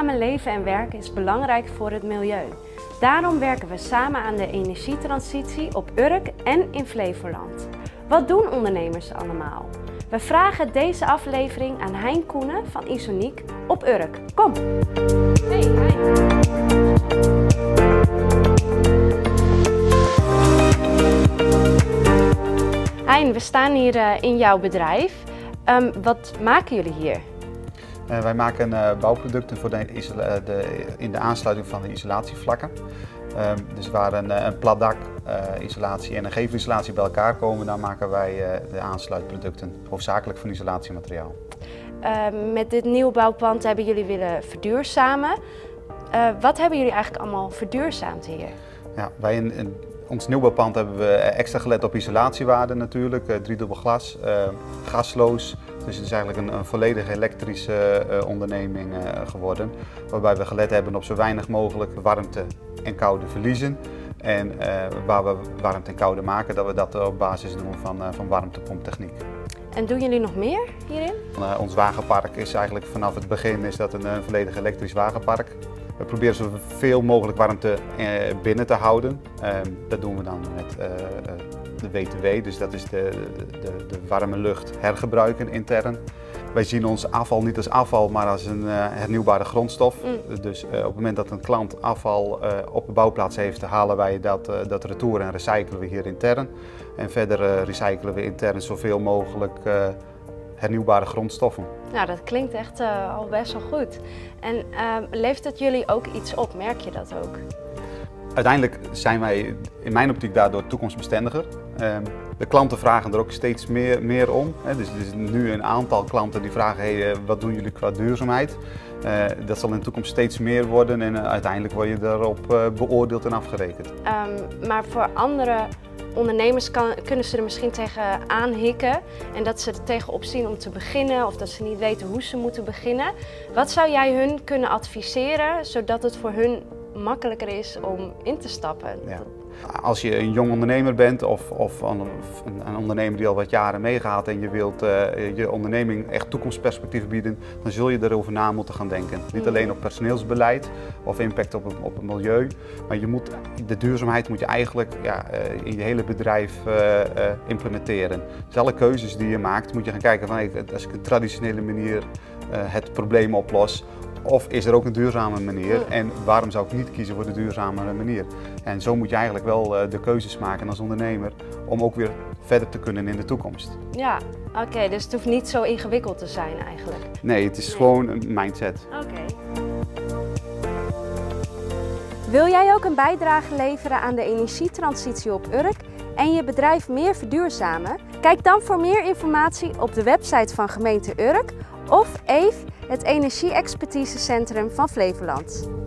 Duurzamen leven en werken is belangrijk voor het milieu. Daarom werken we samen aan de energietransitie op Urk en in Flevoland. Wat doen ondernemers allemaal? We vragen deze aflevering aan Hein Koenen van Isonic op Urk. Kom! Hey Hein! Hein, we staan hier in jouw bedrijf. Wat maken jullie hier? Wij maken bouwproducten voor in de aansluiting van de isolatievlakken. Dus waar een plat dak, isolatie en een gevelisolatie bij elkaar komen, dan maken wij de aansluitproducten, hoofdzakelijk van isolatiemateriaal. Met dit nieuwbouwpand hebben jullie willen verduurzamen. Wat hebben jullie eigenlijk allemaal verduurzaamd hier? Ja, wij in ons nieuwbouwpand hebben we extra gelet op isolatiewaarden natuurlijk, driedubbel glas, gasloos. Dus het is eigenlijk een volledig elektrische onderneming geworden. Waarbij we gelet hebben op zo weinig mogelijk warmte en koude verliezen. En waar we warmte en koude maken, dat we dat op basis doen van warmtepomptechniek. En doen jullie nog meer hierin? Ons wagenpark is eigenlijk vanaf het begin een volledig elektrisch wagenpark. We proberen zoveel mogelijk warmte binnen te houden. Dat doen we dan met de WTW, dus dat is de warme lucht hergebruiken intern. Wij zien ons afval niet als afval, maar als een hernieuwbare grondstof. Dus op het moment dat een klant afval op de bouwplaats heeft, halen wij dat retour en recyclen we hier intern. En verder recyclen we intern zoveel mogelijk hernieuwbare grondstoffen. Nou, dat klinkt echt al best wel goed. En levert het jullie ook iets op? Merk je dat ook? Uiteindelijk zijn wij in mijn optiek daardoor toekomstbestendiger. De klanten vragen er ook steeds meer om. Dus er is nu een aantal klanten die vragen, hey, wat doen jullie qua duurzaamheid? Dat zal in de toekomst steeds meer worden en uiteindelijk word je daarop beoordeeld en afgerekend. Maar voor andere ondernemers kunnen ze er misschien tegen aanhikken en dat ze er tegenop zien om te beginnen of dat ze niet weten hoe ze moeten beginnen. Wat zou jij hun kunnen adviseren zodat het voor hun makkelijker is om in te stappen? Ja. Als je een jong ondernemer bent of een ondernemer die al wat jaren meegaat en je wilt je onderneming echt toekomstperspectief bieden, dan zul je erover na moeten gaan denken. Niet alleen op personeelsbeleid of impact op het milieu, maar de duurzaamheid moet je eigenlijk in je hele bedrijf implementeren. Dus alle keuzes die je maakt moet je gaan kijken van als ik op een traditionele manier het probleem oplos, of is er ook een duurzame manier en waarom zou ik niet kiezen voor de duurzamere manier? En zo moet je eigenlijk wel de keuzes maken als ondernemer om ook weer verder te kunnen in de toekomst. Ja, oké, dus het hoeft niet zo ingewikkeld te zijn eigenlijk? Nee, het is gewoon een mindset. Oké. Wil jij ook een bijdrage leveren aan de energietransitie op Urk en je bedrijf meer verduurzamen? Kijk dan voor meer informatie op de website van gemeente Urk of EVE, het Energie-expertisecentrum van Flevoland.